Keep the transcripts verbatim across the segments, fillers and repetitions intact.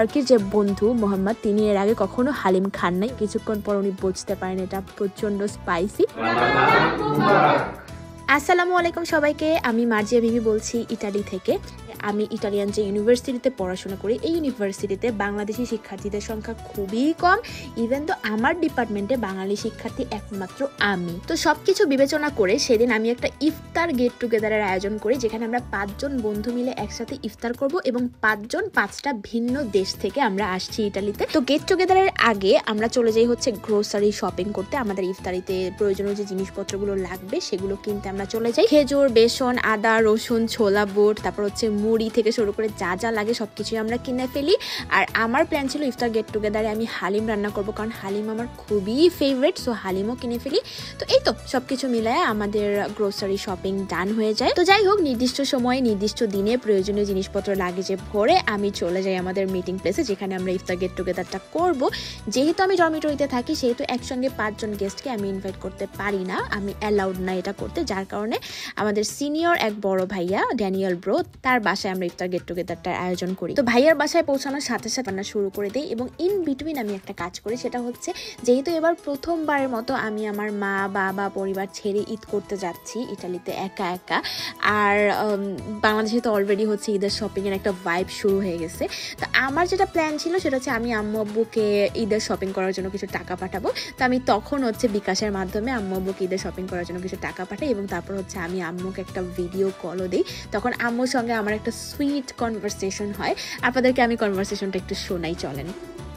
টার্কির যে বন্ধু মোহাম্মদ, তিনি এর আগে কখনো হালিম খান নাই। কিছুক্ষণ পর উনি বুঝতে পারেন এটা প্রচন্ড স্পাইসি। আসসালামু আলাইকুম সবাইকে, আমি মার্জিয়া বিবি বলছি ইটালি থেকে। আমি ইটালিয়ান যে ইউনিভার্সিটিতে পড়াশোনা করি, এই ইউনিভার্সিটিতে বাংলাদেশি শিক্ষার্থীদের সংখ্যা খুবই কম। ইভেন তো আমার ডিপার্টমেন্টে বাঙালি শিক্ষার্থী একমাত্র আমি। তো সবকিছু বিবেচনা করে সেদিন আমি একটা ইফতার গেট টুগেদারের আয়োজন করি, যেখানে আমরা পাঁচজন বন্ধু মিলে একসাথে ইফতার করব এবং পাঁচজন পাঁচটা ভিন্ন দেশ থেকে আমরা আসছি ইটালিতে। তো গেট টুগেদারের আগে আমরা চলে যাই হচ্ছে গ্রোসারি শপিং করতে। আমাদের ইফতারিতে প্রয়োজনীয় যে জিনিসপত্রগুলো লাগবে সেগুলো কিনতে আমরা চলে যাই। খেজুর, বেসন, আদা, রসুন, ছোলা বুট, তারপর হচ্ছে মুড়ি থেকে শুরু করে যা যা লাগে সবকিছুই আমরা কিনে ফেলি। আর আমার প্ল্যান ছিল ইফতার গেট টুগেদারে আমি হালিম রান্না করব, কারণ হালিম আমার খুবই ফেভারিট। সো হালিমও কিনে ফেলি। তো এই তো সবকিছু মিলায় আমাদের গ্রোসারি শপিং ডান হয়ে যায়। তো যাই হোক, নির্দিষ্ট সময়ে নির্দিষ্ট দিনে প্রয়োজনীয় জিনিসপত্র লাগেজে ভরে আমি চলে যাই আমাদের মিটিং প্লেসে, যেখানে আমরা ইফতার গেট টুগেদারটা করব। যেহেতু আমি ডরমিটরিতে থাকি, সেহেতু একসঙ্গে পাঁচজন গেস্টকে আমি ইনভাইট করতে পারি না, আমি অ্যালাউড না এটা করতে। যার কারণে আমাদের সিনিয়র এক বড় ভাইয়া ড্যানিয়েল ব্রো, তার বাসায় আমরা ইফতার গেট টুগেদারটার আয়োজন করি। তো ভাইয়ার বাসায় পৌঁছানোর সাথে সাথে রান্না শুরু করে দিই এবং ইন বিটুইন আমি একটা কাজ করি। সেটা হচ্ছে, যেহেতু এবার প্রথমবারের মতো আমি আমার মা বাবা পরিবার ছেড়ে ঈদ করতে যাচ্ছি ইটালিতে একা একা, আর বাংলাদেশে তো অলরেডি হচ্ছে ঈদের শপিং এর একটা ভাইব শুরু হয়ে গেছে। তো আমার যেটা প্ল্যান ছিল সেটা হচ্ছে আমি আম্মু আব্বুকে ঈদের শপিং করার জন্য কিছু টাকা পাঠাবো। তো আমি তখন হচ্ছে বিকাশের মাধ্যমে আম্মু আব্বুকে ঈদের শপিং করার জন্য কিছু টাকা পাঠাই এবং তারপর হচ্ছে আমি আম্মুকে একটা ভিডিও কলও দিই। তখন আম্মুর সঙ্গে আমার একটা সুইট কনভারসেশন হয়। আপনাদেরকে আমি কনভারসেশনটা একটু শোনাই, চলেন।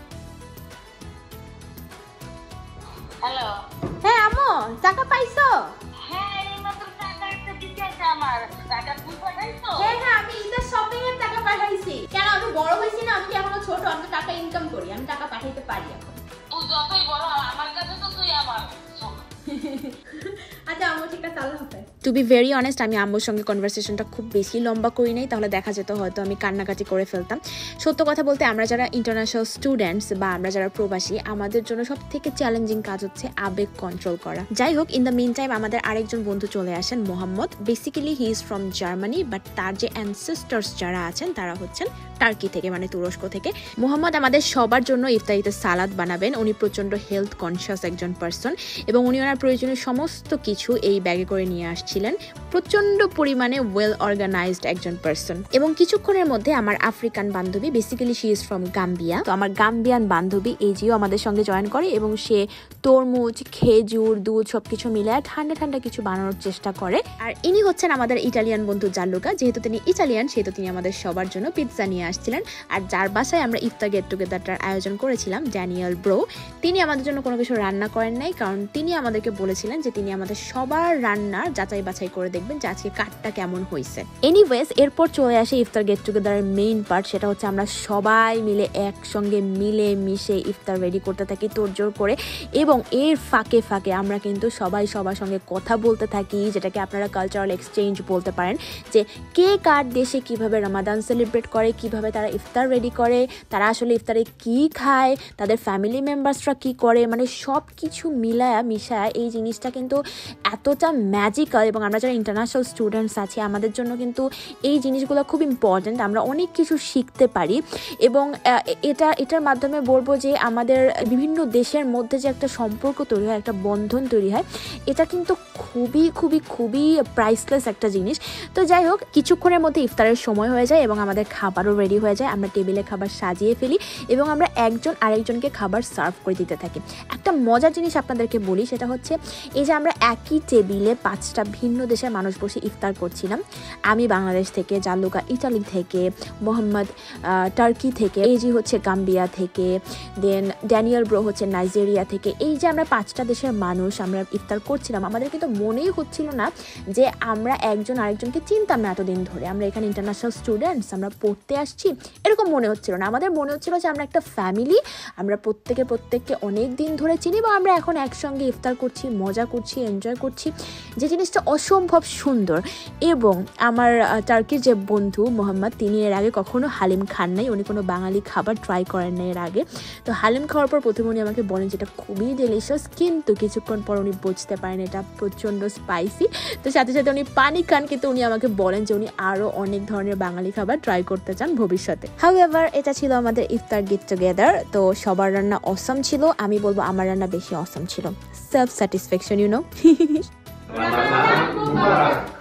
হ্যালো। হ্যাঁ আম্মু, টাকা পাইছো? হ্যাঁ, এই মাত্র টাকা একটা দিতে আছে আমার। টাকা তুমি পাঠাইছো? হ্যাঁ হ্যাঁ, আমি ঈদের শপিং এর টাকা পাঠাইছি। কেন, আমি বড় হইছি না? আমি কি এখনো ছোট? আমি তো টাকা ইনকাম করি, আমি টাকা পাঠাইতে পারি এখন। তুই যতই বড় আমার কাছে তো তুই আমার। আচ্ছা আম্মু, ঠিক আছে, আল্লাহ হাফেজ। টু বি ভেরি অনেস্ট, আমি আম্মুর সঙ্গে কনভারসেশনটা খুব বেশি লম্বা করি নাই, তাহলে দেখা যেত হয়তো আমি কান্নাকাটি করে ফেলতাম। সত্য কথা বলতে, আমরা যারা ইন্টারন্যাশনাল স্টুডেন্টস বা আমরা যারা প্রবাসী, আমাদের জন্য সব থেকে চ্যালেঞ্জিং কাজ হচ্ছে আবেগ কন্ট্রোল করা। যাই হোক, ইন দ্য মিন টাইম আমাদের আরেকজন বন্ধু চলে আসেন, Mohammad. Basically he is from Germany, but তার যে অ্যানসেস্টার্স যারা আছেন তারা হচ্ছেন টার্কি থেকে, মানে তুরস্ক থেকে। মোহাম্মদ আমাদের সবার জন্য ইফতারিতে সালাদ বানাবেন। উনি প্রচন্ড হেলথ কনসিয়াস একজন পার্সন এবং উনি ওনার প্রয়োজনীয় সমস্ত কিছু এই ব্যাগে করে নিয়ে আসছিলেন। প্রচন্ড পরিমাণে ওয়েল অর্গানাইজড একজন পার্সন। এবং কিছুক্ষণের মধ্যে আমার আফ্রিকান বান্ধবী, basically she is from Gambia, তো আমার গাম্বিয়ান বান্ধবী এজিও আমাদের সঙ্গে জয়েন করে এবং সে তরমুজ, খেজুর, দুধ সবকিছু মিলায় ঠান্ডা ঠান্ডা কিছু বানানোর চেষ্টা করে। আর ইনি হচ্ছেন আমাদের ইটালিয়ান বন্ধু জালুকা। যেহেতু তিনি ইটালিয়ান, সেহেতু তিনি আমাদের সবার জন্য পিৎজা নিয়ে আসছিলেন। আর যার বাসায় আমরা ইফতার গেট টুগেদারটার আয়োজন করেছিলাম, ড্যানিয়েল ব্রো, তিনি আমাদের জন্য কোনো কিছু রান্না করেন নাই, কারণ তিনি আমাদেরকে বলেছিলেন যে তিনি আমাদের সবার রান্নার যাচাই বাছাই করে দেখবেন যে আজকে কাঠটা কেমন হয়েছে। এনিওয়েজ, এরপর চলে আসে ইফতার গেট টুগেদারের মেইন পার্ট। সেটা হচ্ছে আমরা সবাই মিলে একসঙ্গে মিলে মিশে ইফতার রেডি করতে থাকি তোড়জোড় করে, এবং এর ফাঁকে ফাঁকে আমরা কিন্তু সবাই সবার সঙ্গে কথা বলতে থাকি, যেটাকে আপনারা কালচারাল এক্সচেঞ্জ বলতে পারেন। যে কে কার দেশে কিভাবে রমাদান সেলিব্রেট করে, কিভাবে তারা ইফতার রেডি করে, তারা আসলে ইফতারে কি খায়, তাদের ফ্যামিলি মেম্বার্সরা কি করে, মানে সব কিছু মিলায়া মিশায়া এই জিনিসটা কিন্তু এতটা ম্যাজিক্যাল। এবং আমরা যারা ইন্টারন্যাশনাল স্টুডেন্টস আছি, আমাদের জন্য কিন্তু এই জিনিসগুলো খুব ইম্পর্ট্যান্ট। আমরা অনেক কিছু শিখতে পারি এবং এটা এটার মাধ্যমে বলবো যে আমাদের বিভিন্ন দেশের মধ্যে যে একটা সম্পর্ক তৈরি হয়, একটা বন্ধন তৈরি হয়, এটা কিন্তু খুবই খুবই খুবই প্রাইসলেস একটা জিনিস। তো যাই হোক, কিছুক্ষণের মধ্যে ইফতারের সময় হয়ে যায় এবং আমাদের খাবারও রেডি হয়ে যায়। আমরা টেবিলে খাবার সাজিয়ে ফেলি এবং আমরা একজন আরেকজনকে খাবার সার্ভ করে দিতে থাকি। একটা মজার জিনিস আপনাদেরকে বলি, সেটা হচ্ছে এই যে আমরা একই টেবিলে পাঁচটা ভিন্ন দেশের মানুষ বসে ইফতার করছিলাম। আমি বাংলাদেশ থেকে, জালুকা ইটালি থেকে, মোহাম্মদ টার্কি থেকে, এজি হচ্ছে গাম্বিয়া থেকে, দেন ড্যানিয়েল ব্রো হচ্ছে নাইজেরিয়া থেকে। এই যে আমরা পাঁচটা দেশের মানুষ আমরা ইফতার করছিলাম, আমাদের কিন্তু মনেই হচ্ছিল না যে আমরা একজন আরেকজনকে চিনতাম না এতদিন ধরে। আমরা এখানে ইন্টারন্যাশনাল স্টুডেন্টস, আমরা পড়তে আসছি, এরকম মনে হচ্ছিল না। আমাদের মনে হচ্ছিল যে আমরা একটা ফ্যামিলি, আমরা প্রত্যেকে প্রত্যেককে অনেক দিন ধরে চিনি এবং আমরা এখন একসঙ্গে ইফতার করছি, মজা করছি, এনজয় করছি। যে জিনিসটা অসম্ভব সুন্দর। এবং আমার টার্কির যে বন্ধু মোহাম্মদ, তিনি এর আগে কখনো হালিম খান নাই, উনি কোনো বাঙালি খাবার ট্রাই করেন না এর আগে। তো হালিম খাওয়ার পর প্রথমে উনি আমাকে বলেন যেটা খুবই ডেলিশিয়াস, কিন্তু কিছুক্ষণ পর উনি বুঝতে পারেন এটা প্রচণ্ড স্পাইসি। তো সাথে সাথে উনি পানি খান, কিন্তু উনি আমাকে বলেন যে উনি আরও অনেক ধরনের বাঙালি খাবার ট্রাই করতে চান ভবিষ্যতে। হাউএভার এটা ছিল আমাদের ইফতার গেট টুগেদার। তো সবার রান্না অসম ছিল, আমি বলবো আমার রান্না বেশি অসম ছিল। Self satisfaction, you no.